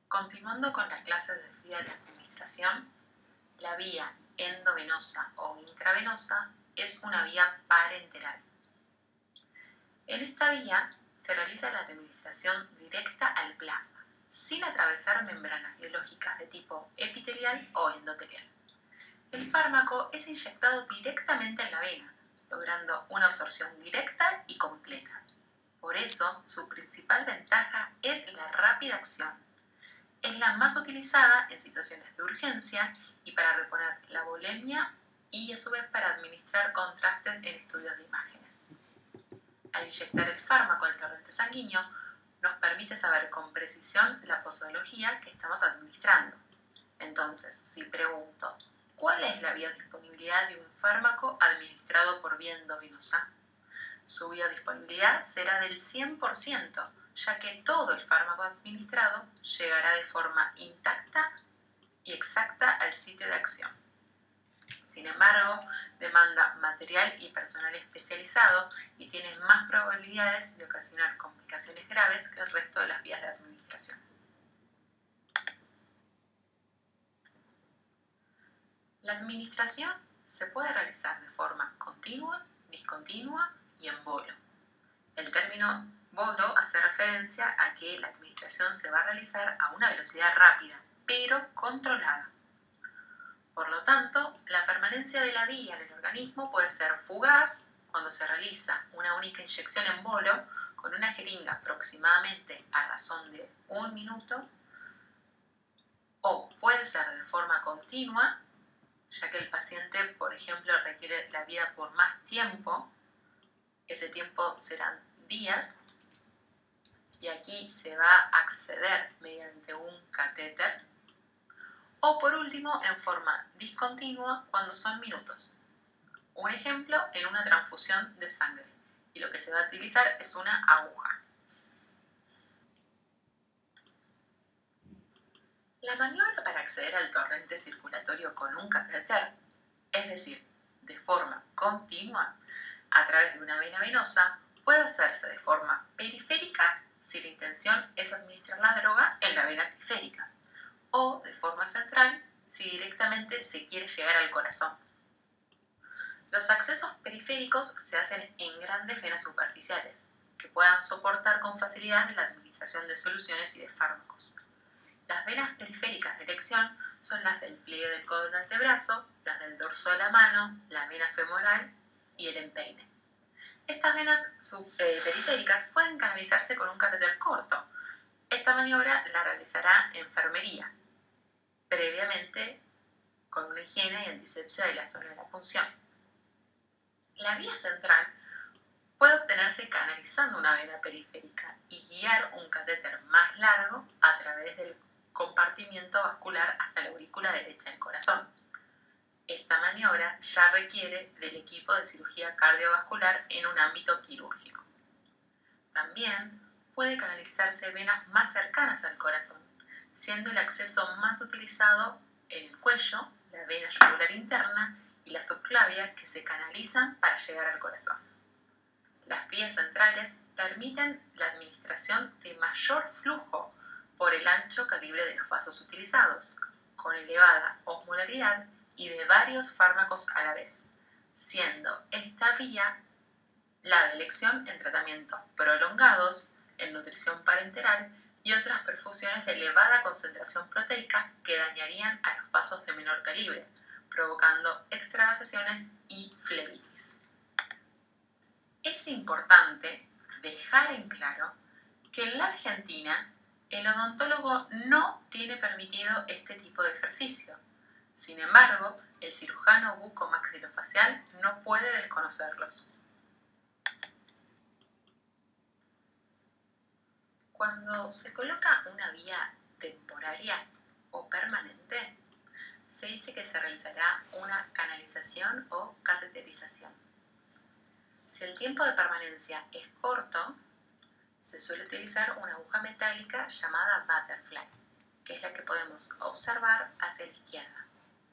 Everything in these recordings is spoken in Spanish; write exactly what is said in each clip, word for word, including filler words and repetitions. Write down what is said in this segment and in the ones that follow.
Continuando con la clase de vía de administración, la vía endovenosa o intravenosa es una vía parenteral. En esta vía se realiza la administración directa al plasma, sin atravesar membranas biológicas de tipo epitelial o endotelial. El fármaco es inyectado directamente en la vena, logrando una absorción directa y completa. Por eso, su principal ventaja es la rápida acción. Es la más utilizada en situaciones de urgencia y para reponer la volemia y a su vez para administrar contrastes en estudios de imágenes. Al inyectar el fármaco al torrente sanguíneo, nos permite saber con precisión la posología que estamos administrando. Entonces, si pregunto, ¿cuál es la biodisponibilidad de un fármaco administrado por vía endovenosa? Su biodisponibilidad será del cien por ciento, ya que todo el fármaco administrado llegará de forma intacta y exacta al sitio de acción. Sin embargo, demanda material y personal especializado y tiene más probabilidades de ocasionar complicaciones graves que el resto de las vías de administración. La administración se puede realizar de forma continua, discontinua y en bolo. El término bolo hace referencia a que la administración se va a realizar a una velocidad rápida, pero controlada. Por lo tanto, la permanencia de la vía en el organismo puede ser fugaz cuando se realiza una única inyección en bolo con una jeringa aproximadamente a razón de un minuto, o puede ser de forma continua, ya que el paciente, por ejemplo, requiere la vía por más tiempo. Ese tiempo serán días, y aquí se va a acceder mediante un catéter, o por último en forma discontinua cuando son minutos. Un ejemplo en una transfusión de sangre, y lo que se va a utilizar es una aguja. La maniobra para acceder al torrente circulatorio con un catéter, es decir, de forma continua, a través de una vena venosa, puede hacerse de forma periférica si la intención es administrar la droga en la vena periférica, o de forma central si directamente se quiere llegar al corazón. Los accesos periféricos se hacen en grandes venas superficiales, que puedan soportar con facilidad la administración de soluciones y de fármacos. Las venas periféricas de elección son las del pliegue del codo del antebrazo, las del dorso de la mano, la vena femoral y el empeine. Estas venas sub, eh, periféricas pueden canalizarse con un catéter corto. Esta maniobra la realizará enfermería, previamente con una higiene y antisepsia de la zona de la punción. La vía central puede obtenerse canalizando una vena periférica y guiar un catéter más largo a través del compartimiento vascular hasta la aurícula derecha del corazón. Esta maniobra ya requiere del equipo de cirugía cardiovascular en un ámbito quirúrgico. También puede canalizarse venas más cercanas al corazón, siendo el acceso más utilizado en el cuello, la vena yugular interna y la subclavia, que se canalizan para llegar al corazón. Las vías centrales permiten la administración de mayor flujo por el ancho calibre de los vasos utilizados, con elevada osmolaridad y de varios fármacos a la vez, siendo esta vía la de elección en tratamientos prolongados, en nutrición parenteral y otras perfusiones de elevada concentración proteica que dañarían a los vasos de menor calibre, provocando extravasaciones y flebitis. Es importante dejar en claro que en la Argentina el odontólogo no tiene permitido este tipo de ejercicio. Sin embargo, el cirujano bucomaxilofacial no puede desconocerlos. Cuando se coloca una vía temporaria o permanente, se dice que se realizará una canalización o cateterización. Si el tiempo de permanencia es corto, se suele utilizar una aguja metálica llamada butterfly, que es la que podemos observar hacia la izquierda.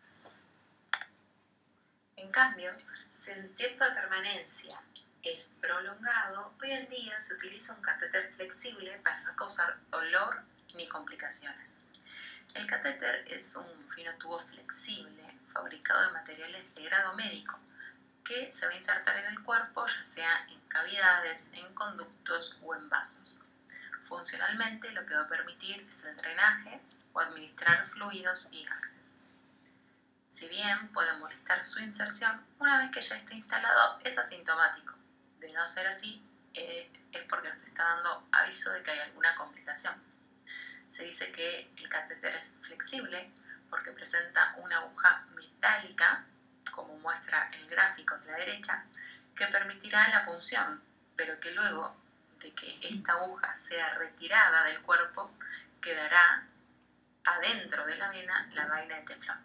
En cambio, si el tiempo de permanencia es prolongado, hoy en día se utiliza un catéter flexible para no causar dolor ni complicaciones. El catéter es un fino tubo flexible fabricado de materiales de grado médico que se va a insertar en el cuerpo, ya sea en cavidades, en conductos o en vasos. Funcionalmente, lo que va a permitir es el drenaje o administrar fluidos y gases. Si bien puede molestar su inserción, una vez que ya esté instalado es asintomático. De no ser así, eh, es porque nos está dando aviso de que hay alguna complicación. Se dice que el catéter es flexible porque presenta una aguja metálica, como muestra el gráfico de la derecha, que permitirá la punción, pero que luego de que esta aguja sea retirada del cuerpo, quedará adentro de la vena la vaina de teflón.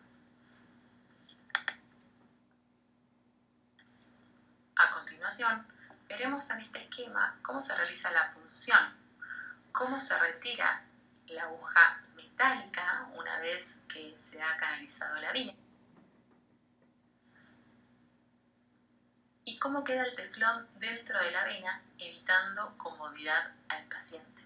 A continuación, veremos en este esquema cómo se realiza la punción, cómo se retira la aguja metálica una vez que se ha canalizado la vía y cómo queda el teflón dentro de la vena, evitando comodidad al paciente.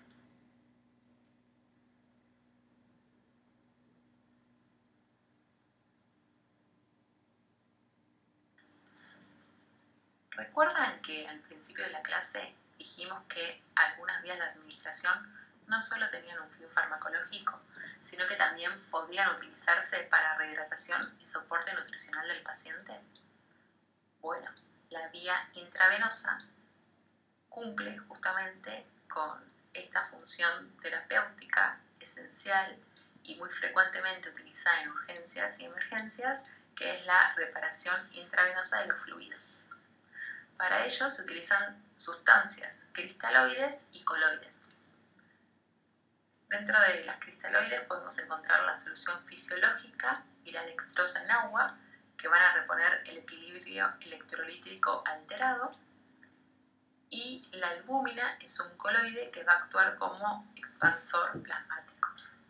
¿Recuerdan que al principio de la clase dijimos que algunas vías de administración no solo tenían un fin farmacológico, sino que también podían utilizarse para rehidratación y soporte nutricional del paciente? Bueno, la vía intravenosa cumple justamente con esta función terapéutica esencial y muy frecuentemente utilizada en urgencias y emergencias, que es la reparación intravenosa de los fluidos. Para ello se utilizan sustancias cristaloides y coloides. Dentro de las cristaloides podemos encontrar la solución fisiológica y la dextrosa en agua, que van a reponer el equilibrio electrolítico alterado, y la albúmina es un coloide que va a actuar como expansor plasmático.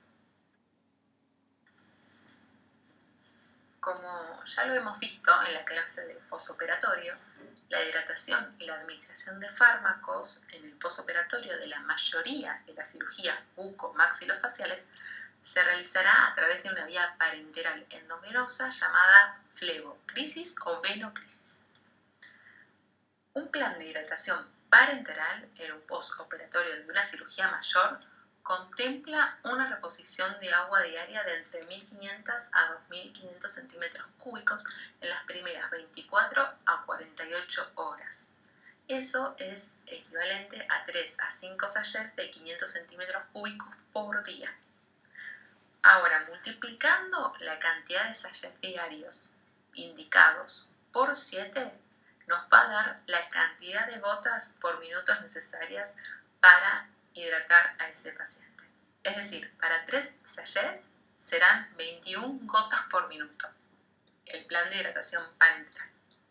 Como ya lo hemos visto en la clase de posoperatorio, la hidratación y la administración de fármacos en el posoperatorio de la mayoría de las cirugías buco-maxilofaciales se realizará a través de una vía parenteral endovenosa llamada flebocrisis o venocrisis. Un plan de hidratación parenteral en un postoperatorio de una cirugía mayor contempla una reposición de agua diaria de entre mil quinientos a dos mil quinientos centímetros cúbicos en las primeras veinticuatro a cuarenta y ocho horas. Eso es equivalente a tres a cinco sachets de quinientos centímetros cúbicos por día. Ahora, multiplicando la cantidad de sachets diarios indicados por siete, nos va a dar la cantidad de gotas por minutos necesarias para hidratar a ese paciente. Es decir, para tres sachets serán veintiuna gotas por minuto. El plan de hidratación parenteral.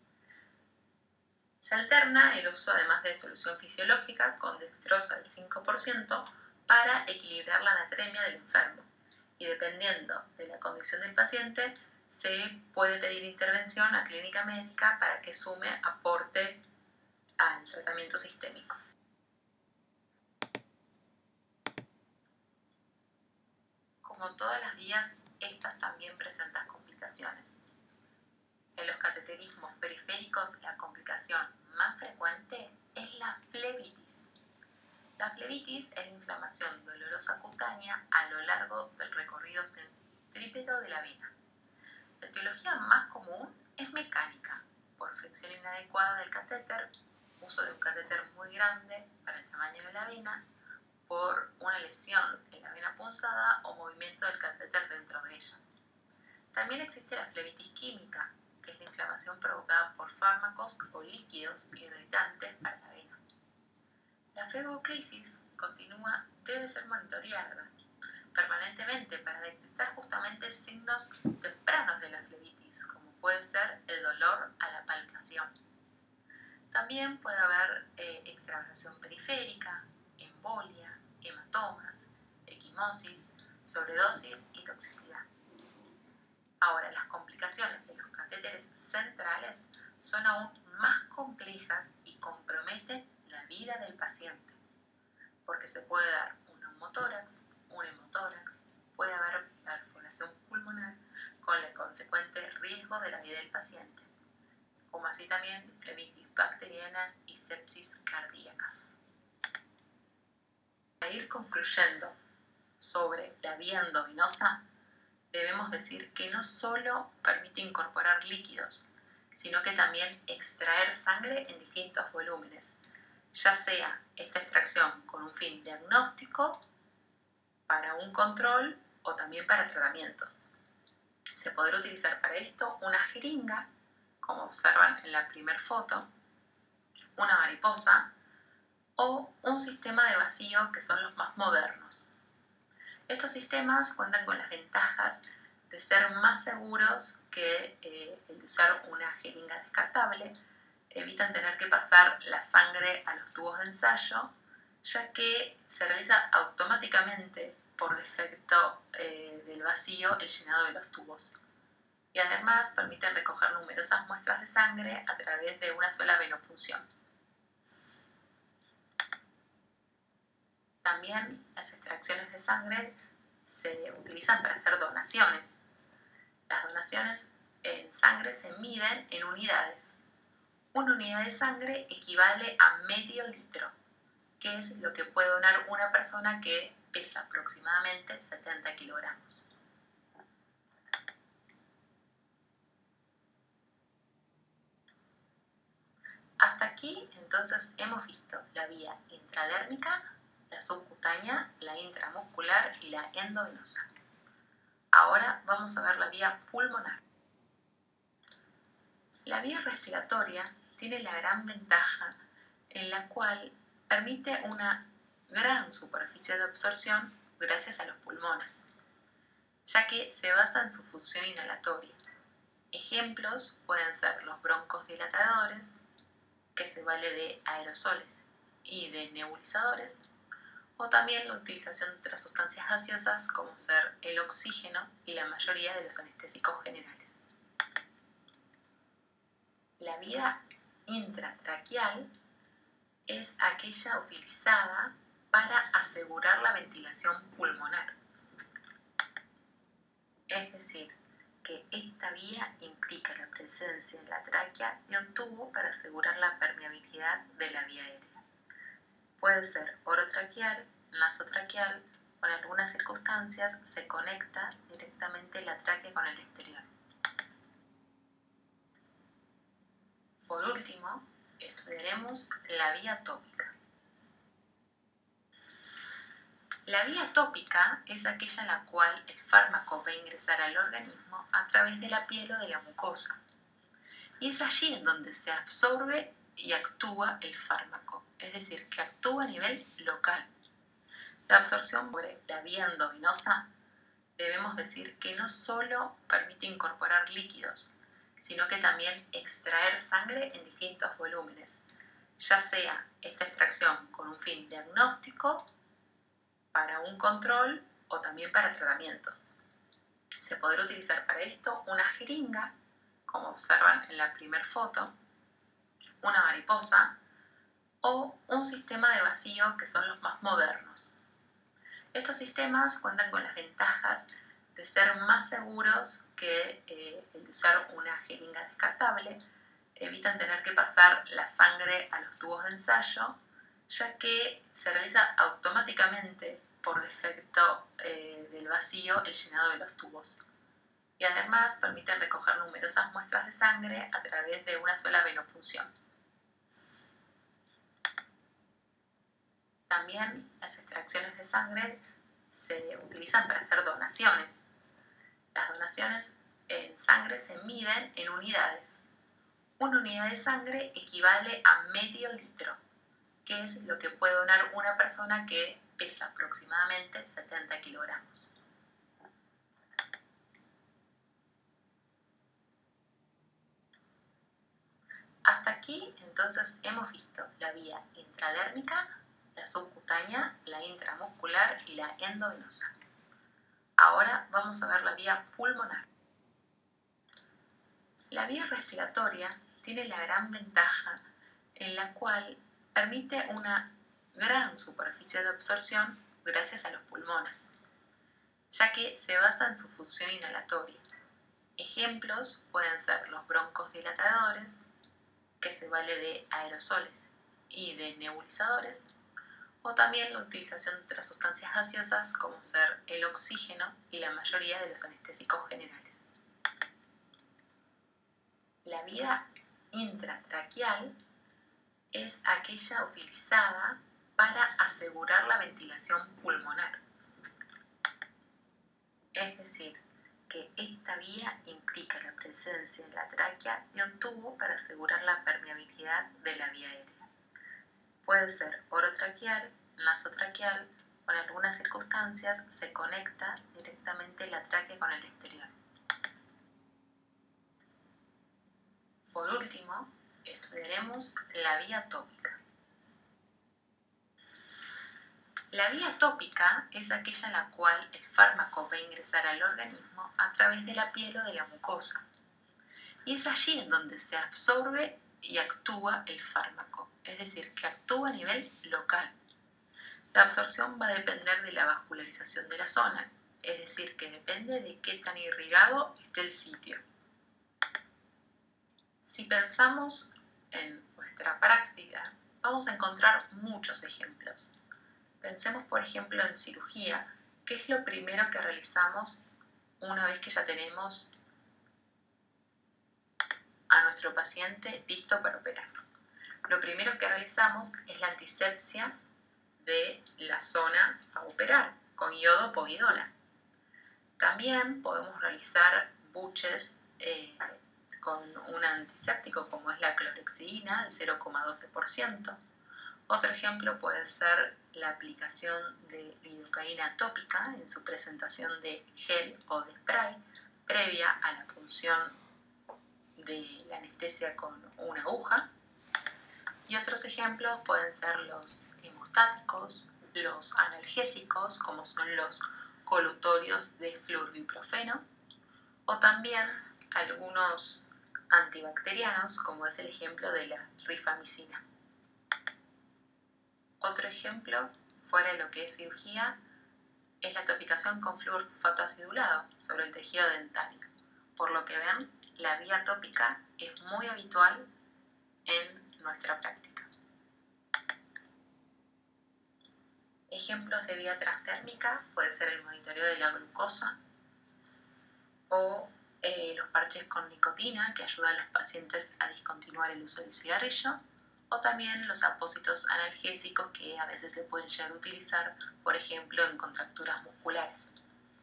Se alterna el uso, además de solución fisiológica, con dextrosa al cinco por ciento para equilibrar la anatremia del enfermo. Y dependiendo de la condición del paciente, se puede pedir intervención a clínica médica para que sume aporte al tratamiento sistémico. Como todas las vías, estas también presentan complicaciones. En los cateterismos periféricos, la complicación más frecuente es la flebitis. La flebitis es la inflamación dolorosa cutánea a lo largo del recorrido centrípeto de la vena. La etiología más común es mecánica, por fricción inadecuada del catéter, uso de un catéter muy grande para el tamaño de la vena, por una lesión en la vena punzada o movimiento del catéter dentro de ella. También existe la flebitis química, que es la inflamación provocada por fármacos o líquidos irritantes para la vena. La flebocrisis continua debe ser monitoreada permanentemente para detectar justamente signos tempranos de la flebitis, como puede ser el dolor a la palpación. También puede haber eh, extravasación periférica, embolia, hematomas, equimosis, sobredosis y toxicidad. Ahora, las complicaciones de los catéteres centrales son aún más complejas y comprometen la vida del paciente, porque se puede dar un neumotórax, un hemotórax, puede haber perforación pulmonar con el consecuente riesgo de la vida del paciente, como así también flemitis bacteriana y sepsis cardíaca. Para ir concluyendo sobre la vía endovenosa, debemos decir que no solo permite incorporar líquidos, sino que también extraer sangre en distintos volúmenes, ya sea esta extracción con un fin diagnóstico, para un control o también para tratamientos. Se podrá utilizar para esto una jeringa, como observan en la primera foto, una mariposa o un sistema de vacío, que son los más modernos. Estos sistemas cuentan con las ventajas de ser más seguros que eh, el de usar una jeringa descartable, evitan tener que pasar la sangre a los tubos de ensayo, ya que se realiza automáticamente por defecto eh, del vacío el llenado de los tubos. Y además permiten recoger numerosas muestras de sangre a través de una sola venopunción. También las extracciones de sangre se utilizan para hacer donaciones. Las donaciones en sangre se miden en unidades. Una unidad de sangre equivale a medio litro, que es lo que puede donar una persona que pesa aproximadamente setenta kilogramos. Hasta aquí, entonces, hemos visto la vía intradérmica, la subcutánea, la intramuscular y la endovenosa. Ahora vamos a ver la vía pulmonar. La vía respiratoria tiene la gran ventaja en la cual permite una gran superficie de absorción gracias a los pulmones, ya que se basa en su función inhalatoria. Ejemplos pueden ser los broncos dilatadores, que se vale de aerosoles y de nebulizadores, o también la utilización de otras sustancias gaseosas como ser el oxígeno y la mayoría de los anestésicos generales. La vía intratraqueal es aquella utilizada para asegurar la ventilación pulmonar. Es decir, que esta vía implica la presencia en la tráquea de un tubo para asegurar la permeabilidad de la vía aérea. Puede ser orotraqueal, nasotraqueal, o en algunas circunstancias se conecta directamente la tráquea con el exterior. Por último, estudiaremos la vía tópica. La vía tópica es aquella en la cual el fármaco va a ingresar al organismo a través de la piel o de la mucosa. Y es allí en donde se absorbe y actúa el fármaco, es decir, que actúa a nivel local. La absorción por la vía endovenosa, debemos decir que no solo permite incorporar líquidos, sino que también extraer sangre en distintos volúmenes, ya sea esta extracción con un fin diagnóstico, para un control o también para tratamientos. Se podrá utilizar para esto una jeringa, como observan en la primera foto, una mariposa o un sistema de vacío, que son los más modernos. Estos sistemas cuentan con las ventajas de ser más seguros que eh, el de usar una jeringa descartable, evitan tener que pasar la sangre a los tubos de ensayo, ya que se realiza automáticamente por defecto eh, del vacío el llenado de los tubos. Y además permiten recoger numerosas muestras de sangre a través de una sola venopunción. También las extracciones de sangre se utilizan para hacer donaciones. Las donaciones en sangre se miden en unidades. Una unidad de sangre equivale a medio litro, que es lo que puede donar una persona que pesa aproximadamente setenta kilogramos. Hasta aquí, entonces, hemos visto la vía intradérmica, la subcutánea, la intramuscular y la endovenosa. Ahora vamos a ver la vía pulmonar. La vía respiratoria tiene la gran ventaja en la cual permite una gran superficie de absorción gracias a los pulmones, ya que se basa en su función inhalatoria. Ejemplos pueden ser los broncodilatadores, que se vale de aerosoles y de nebulizadores, o también la utilización de otras sustancias gaseosas como ser el oxígeno y la mayoría de los anestésicos generales. La vía intratraqueal es aquella utilizada para asegurar la ventilación pulmonar. Es decir, que esta vía implica la presencia en la tráquea de un tubo para asegurar la permeabilidad de la vía aérea. Puede ser orotraqueal, nasotraqueal, o en algunas circunstancias se conecta directamente la tráquea con el exterior. Por último, estudiaremos la vía tópica. La vía tópica es aquella en la cual el fármaco va a ingresar al organismo a través de la piel o de la mucosa. Y es allí en donde se absorbe y actúa el fármaco, es decir, que actúa a nivel local. La absorción va a depender de la vascularización de la zona, es decir, que depende de qué tan irrigado esté el sitio. Si pensamos en nuestra práctica, vamos a encontrar muchos ejemplos. Pensemos, por ejemplo, en cirugía, que es lo primero que realizamos una vez que ya tenemos a nuestro paciente listo para operar. Lo primero que realizamos es la antisepsia de la zona a operar con yodo o povidona. También podemos realizar buches eh, con un antiséptico como es la clorexidina, el cero coma doce por ciento. Otro ejemplo puede ser la aplicación de lidocaína tópica en su presentación de gel o de spray previa a la punción de la anestesia con una aguja. Y otros ejemplos pueden ser los hemostáticos, los analgésicos, como son los colutorios de fluordiprofeno, o también algunos antibacterianos, como es el ejemplo de la rifamicina. Otro ejemplo, fuera de lo que es cirugía, es la topicación con flúor fosfato acidulado sobre el tejido dentario. Por lo que ven, la vía tópica es muy habitual en nuestra práctica. Ejemplos de vía transdérmica puede ser el monitoreo de la glucosa o eh, los parches con nicotina que ayudan a los pacientes a discontinuar el uso del cigarrillo, o también los apósitos analgésicos que a veces se pueden llegar a utilizar, por ejemplo, en contracturas musculares.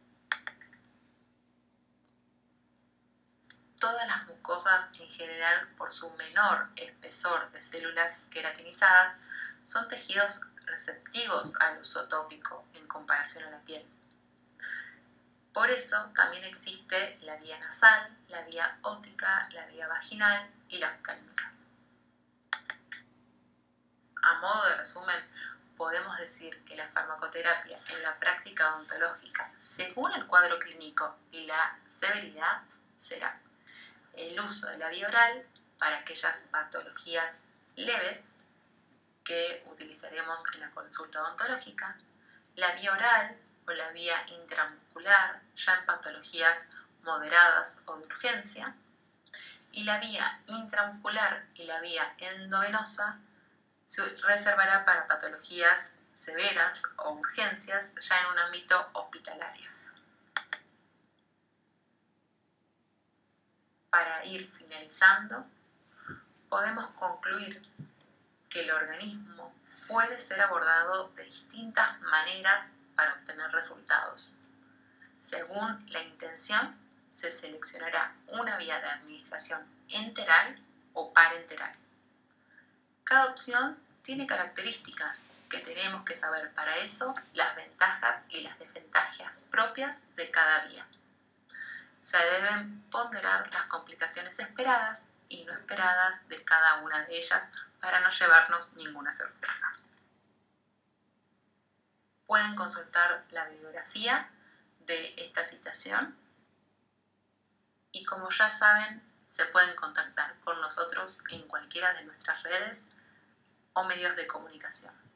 Todas las mucosas en general, por su menor espesor de células queratinizadas, son tejidos receptivos al uso tópico en comparación a la piel. Por eso también existe la vía nasal, la vía óptica, la vía vaginal y la oftálmica. A modo de resumen, podemos decir que la farmacoterapia en la práctica odontológica, según el cuadro clínico y la severidad, será el uso de la vía oral para aquellas patologías leves que utilizaremos en la consulta odontológica, la vía oral o la vía intramuscular ya en patologías moderadas o de urgencia, y la vía intramuscular y la vía endovenosa se reservará para patologías severas o urgencias ya en un ámbito hospitalario. Para ir finalizando, podemos concluir que el organismo puede ser abordado de distintas maneras para obtener resultados. Según la intención, se seleccionará una vía de administración enteral o parenteral. Cada opción tiene características que tenemos que saber para eso, las ventajas y las desventajas propias de cada vía. Se deben ponderar las complicaciones esperadas y no esperadas de cada una de ellas para no llevarnos ninguna sorpresa. Pueden consultar la bibliografía de esta citación y, como ya saben, se pueden contactar con nosotros en cualquiera de nuestras redes o medios de comunicación.